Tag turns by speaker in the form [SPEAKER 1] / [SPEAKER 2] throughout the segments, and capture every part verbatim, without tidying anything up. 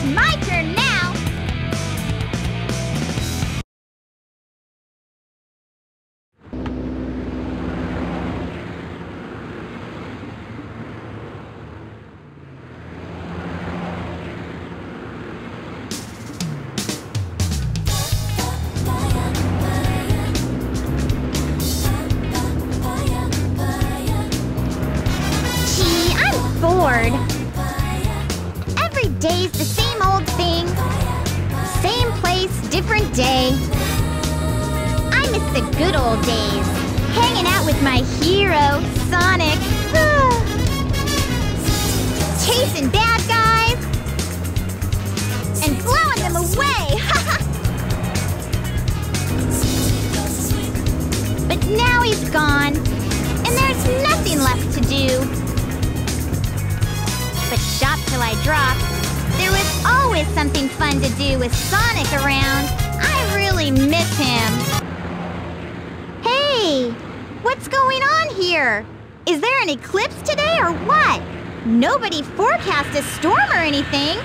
[SPEAKER 1] It's my turn now! Every day's the same old thing. Same place, different day. I miss the good old days. Hanging out with my hero, Sonic. Chasing bad guys. And blowing them away. But now he's gone. And there's nothing left to do. But shop till I drop. There was always something fun to do with Sonic around. I really miss him. Hey, what's going on here? Is there an eclipse today or what? Nobody forecast a storm or anything.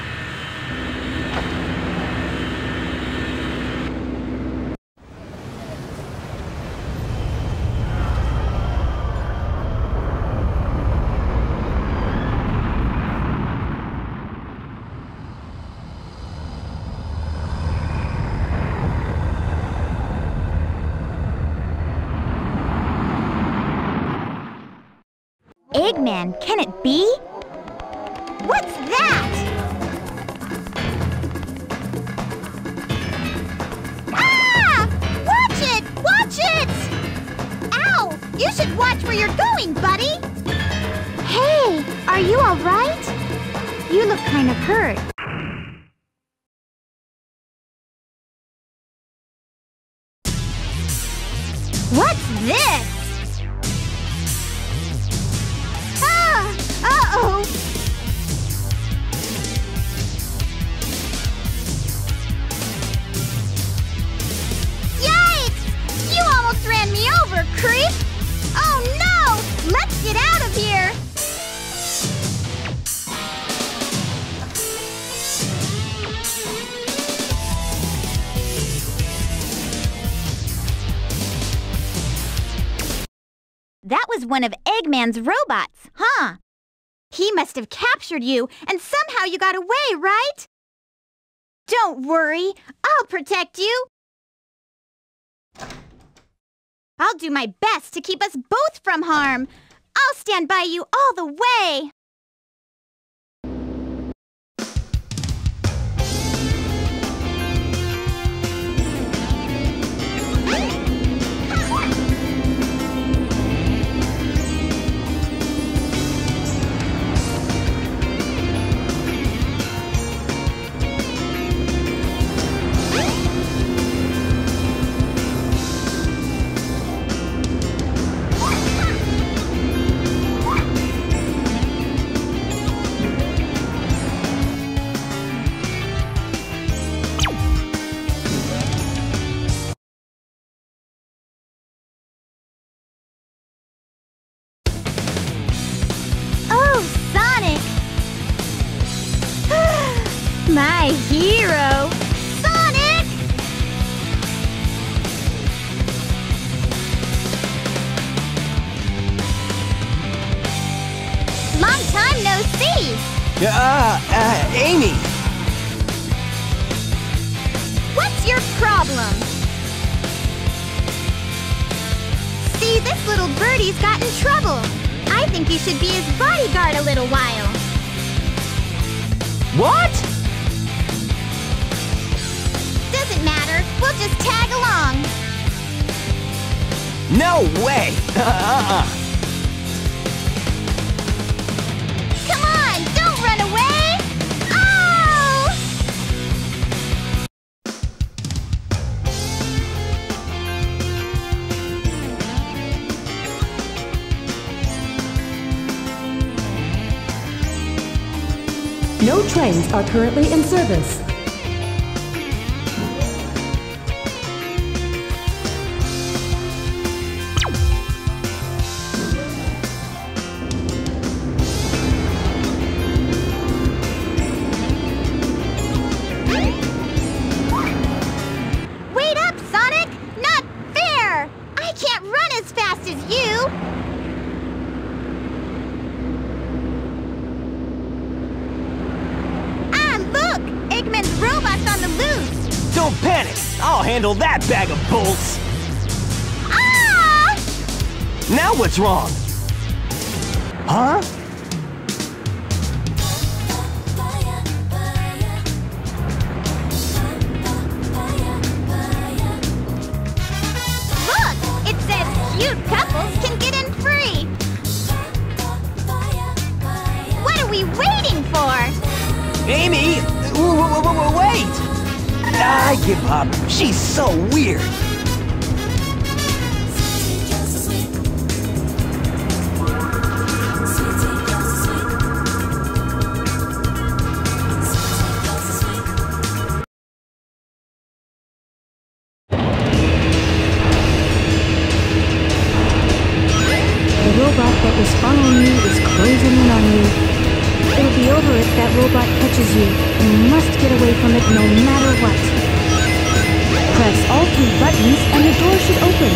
[SPEAKER 1] Eggman, can it be? What's that? Ah! Watch it! Watch it! Ow! You should watch where you're going, buddy! Hey, are you all right? You look kind of hurt. What's this? Uh-oh! Yikes! You almost ran me over, creep! Oh no! Let's get out of here! That was one of Eggman's robots, huh? He must have captured you, and somehow you got away, right? Don't worry, I'll protect you. I'll do my best to keep us both from harm. I'll stand by you all the way. My hero, Sonic! Long time no see!
[SPEAKER 2] Uh, uh, Amy!
[SPEAKER 1] What's your problem? See, this little birdie's got in trouble. I think you should be his bodyguard a little while.
[SPEAKER 2] What?
[SPEAKER 1] Doesn't matter. We'll just tag along.
[SPEAKER 2] No way! Uh-uh.
[SPEAKER 1] Come on, don't run away! Oh!
[SPEAKER 3] No trains are currently in service.
[SPEAKER 2] Don't panic! I'll handle that bag of bolts!
[SPEAKER 1] Ah!
[SPEAKER 2] Now what's wrong? Huh?
[SPEAKER 1] Look! It says cute couples can get in free! What are we waiting for?
[SPEAKER 2] Amy! W w w wait! I give up. She's so weird.
[SPEAKER 3] The robot that was following you is closing in on you. It'll be over if that robot catches you. You must get away from it no matter what. Press all three buttons and the door should open.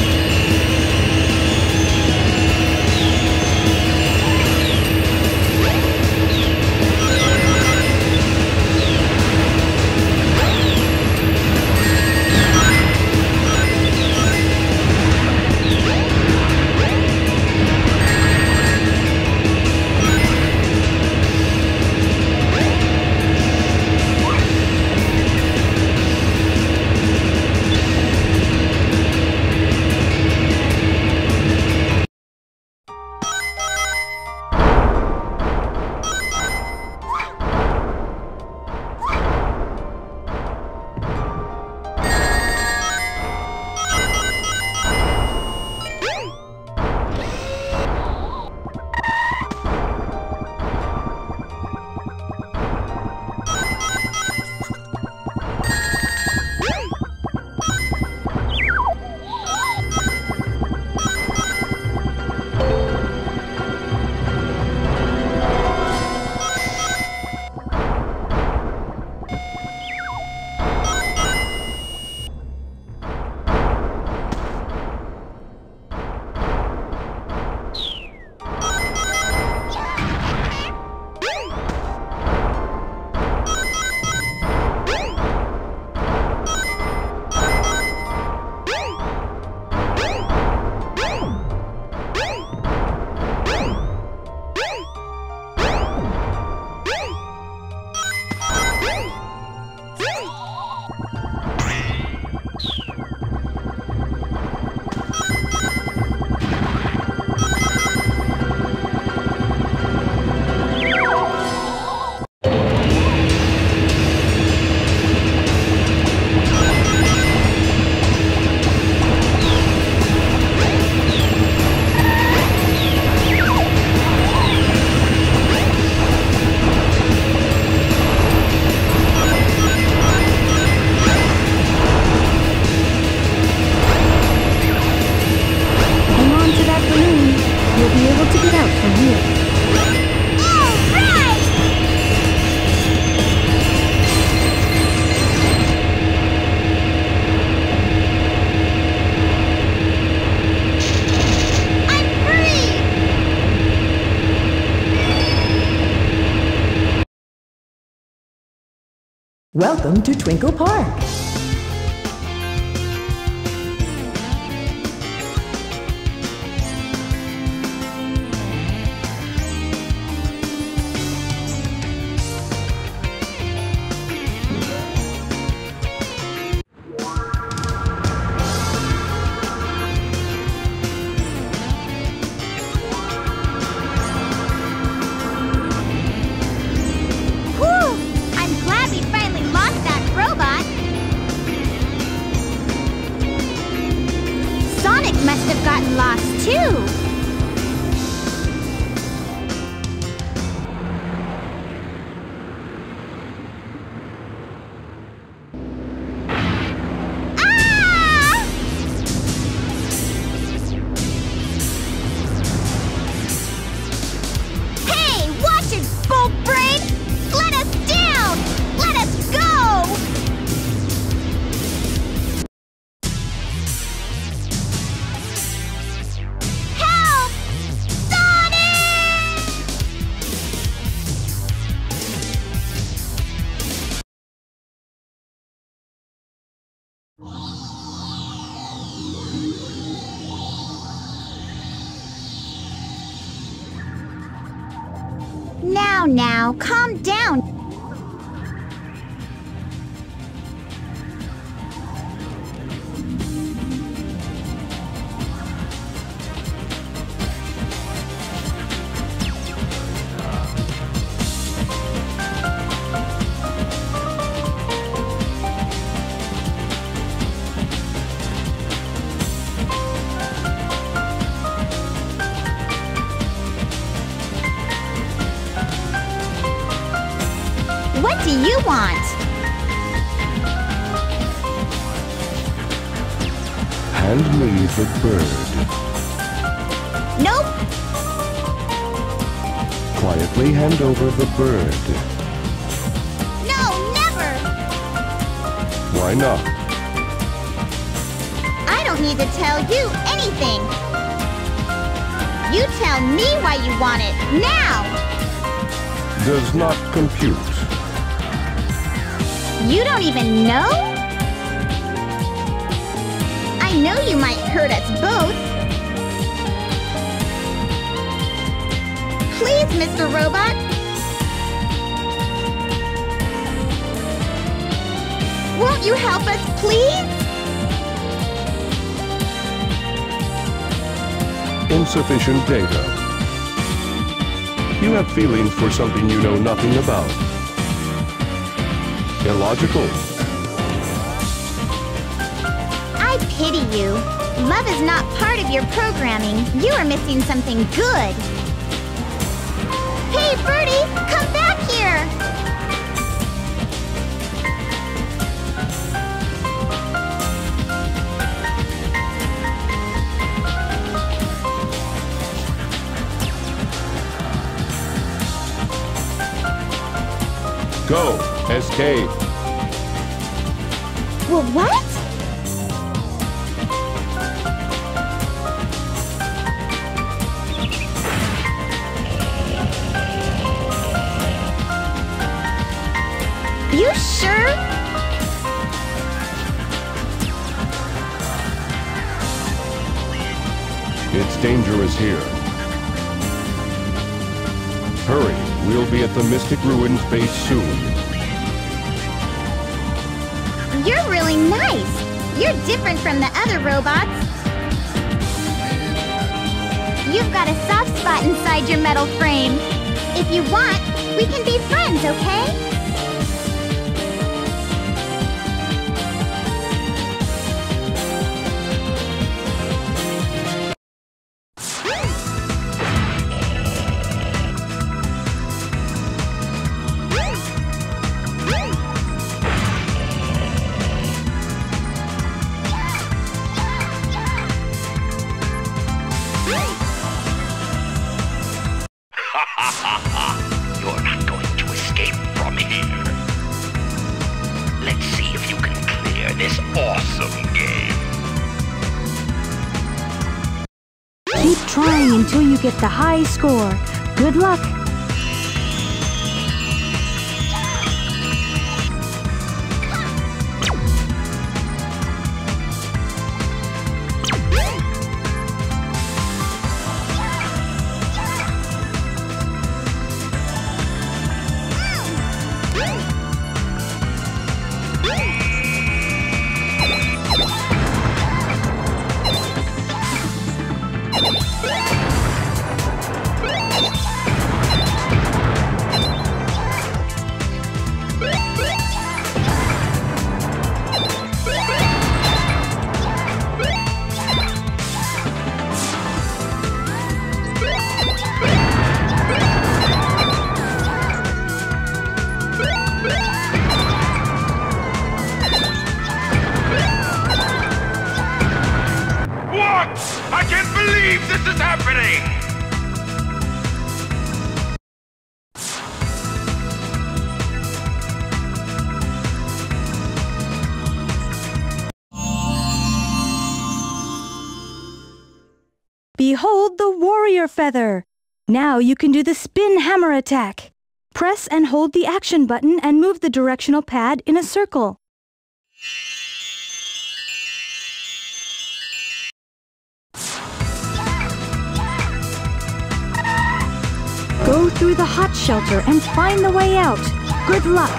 [SPEAKER 3] Welcome to Twinkle Park.
[SPEAKER 1] Must have gotten lost too. Ah! Hey, watch it, Bolt Brain! Let us down! Let us go! Help! Now, now, calm down. What do you want?
[SPEAKER 4] Hand me the bird.
[SPEAKER 1] Nope.
[SPEAKER 4] Quietly hand over the bird.
[SPEAKER 1] No, never.
[SPEAKER 4] Why not?
[SPEAKER 1] I don't need to tell you anything. You tell me why you want it, now!
[SPEAKER 4] Does not compute.
[SPEAKER 1] You don't even know? I know you might hurt us both. Please, Mister Robot. Won't you help us, please?
[SPEAKER 4] Insufficient data. You have feelings for something you know nothing about. Illogical.
[SPEAKER 1] I pity you. Love is not part of your programming. You are missing something good. Hey, Birdie, come back here!
[SPEAKER 4] Go! Escape!
[SPEAKER 1] Well, what? You sure?
[SPEAKER 4] It's dangerous here. Hurry, we'll be at the Mystic Ruins base soon.
[SPEAKER 1] You're really nice. You're different from the other robots. You've got a soft spot inside your metal frame. If you want, we can be friends, okay?
[SPEAKER 5] You're not going to escape from here. Let's see if you can clear this awesome game.
[SPEAKER 3] Keep trying until you get the high score. Good luck!
[SPEAKER 5] I can't believe this is happening!
[SPEAKER 3] Behold the warrior feather! Now you can do the spin hammer attack. Press and hold the action button and move the directional pad in a circle. Go through the hot shelter and find the way out. Good luck!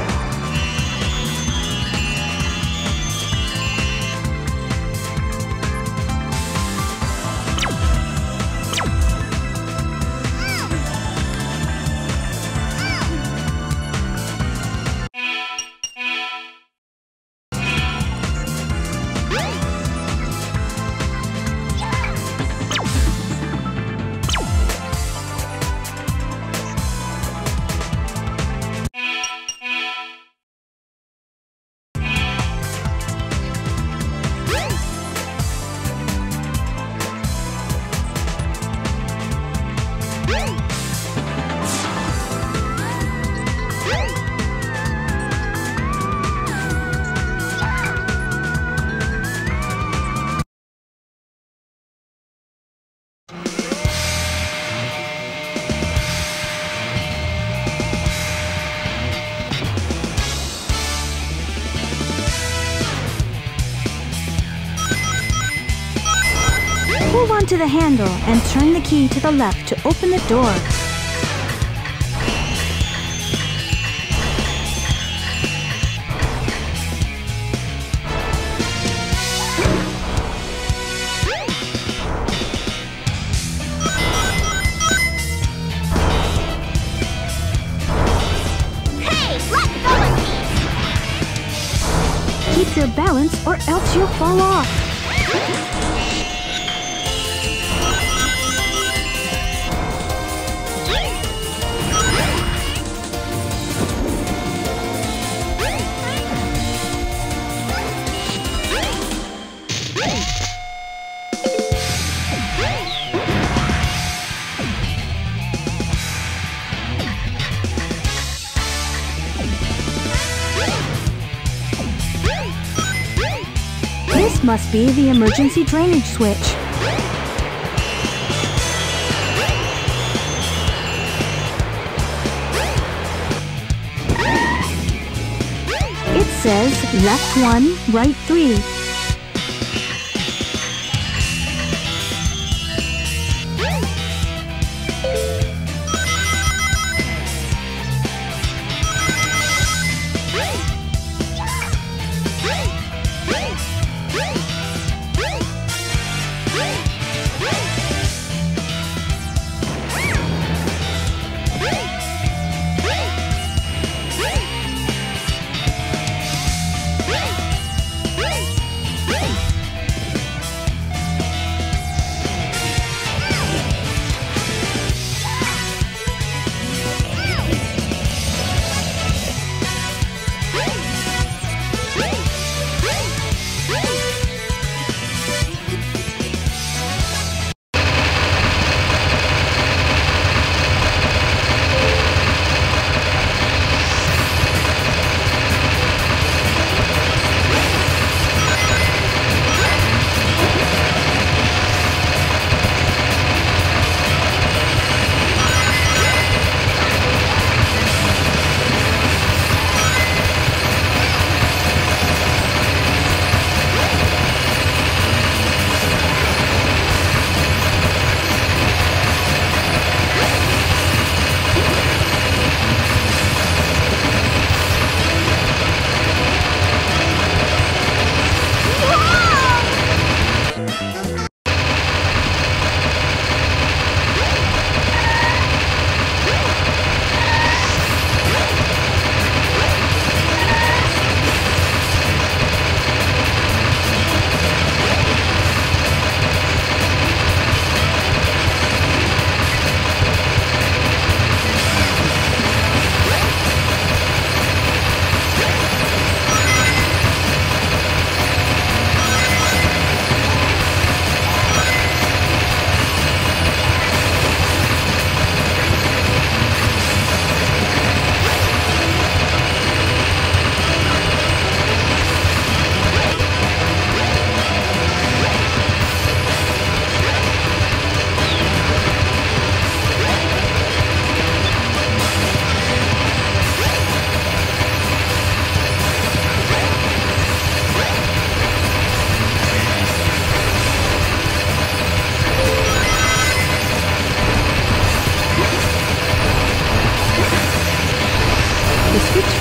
[SPEAKER 3] Hold on to the handle and turn the key to the left to open the door.
[SPEAKER 1] Hey, let go of me!
[SPEAKER 3] Keep your balance or else you'll fall off. This must be the emergency drainage switch. It says left one, right three.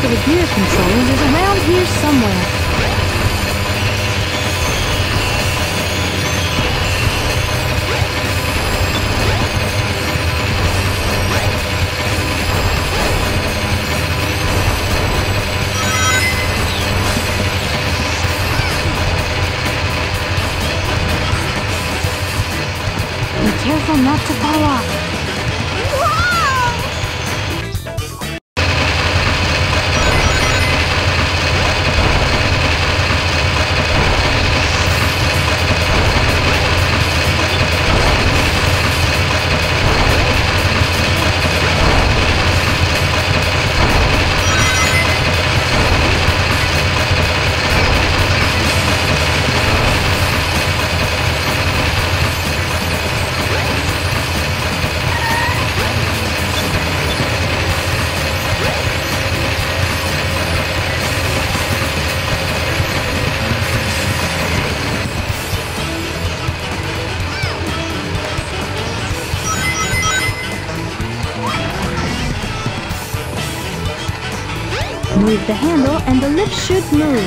[SPEAKER 3] for the gear controls is around here somewhere. Be careful not to fall off. Move the handle and the lift should move.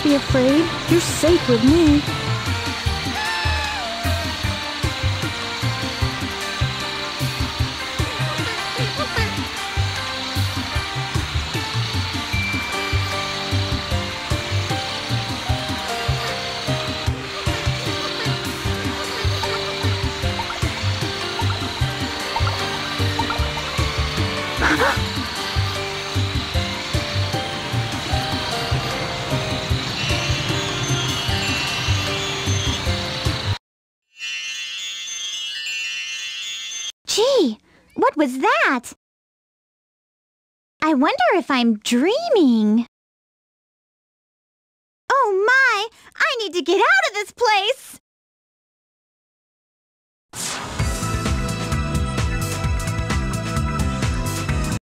[SPEAKER 3] be afraid. You're safe with me.
[SPEAKER 1] Gee, what was that? I wonder if I'm dreaming. Oh my, I need to get out of this place!